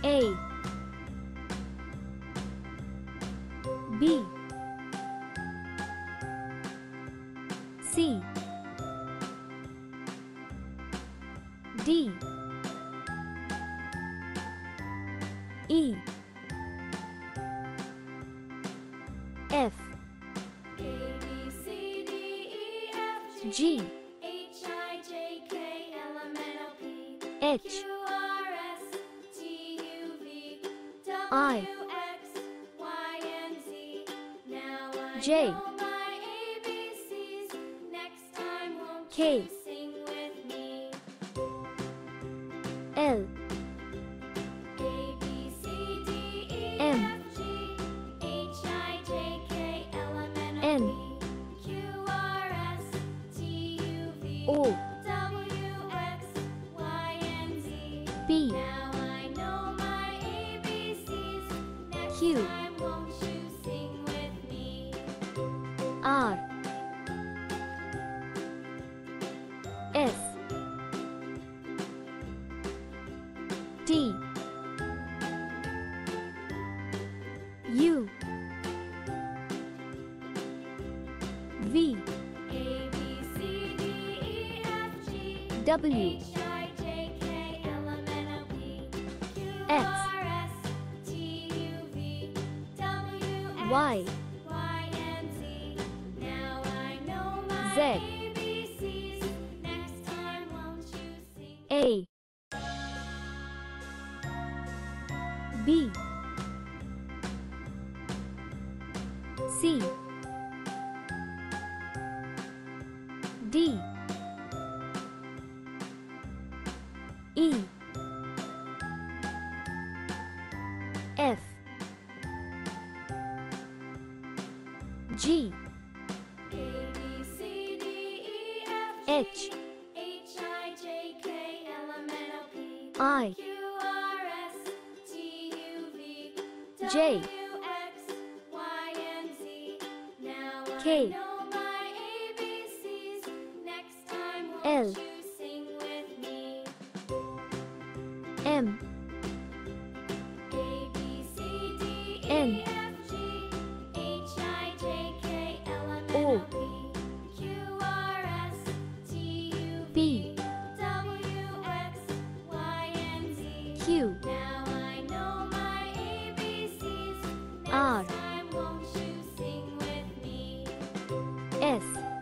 A B C D E F G H I J K L M N O P Q R S T U V W X Y Z A B C D E F G H I J K L M N O P Q R S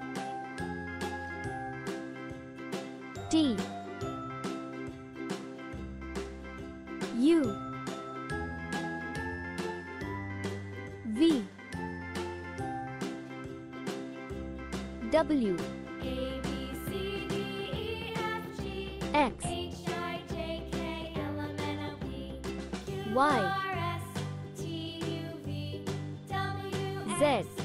T U V W X Y Z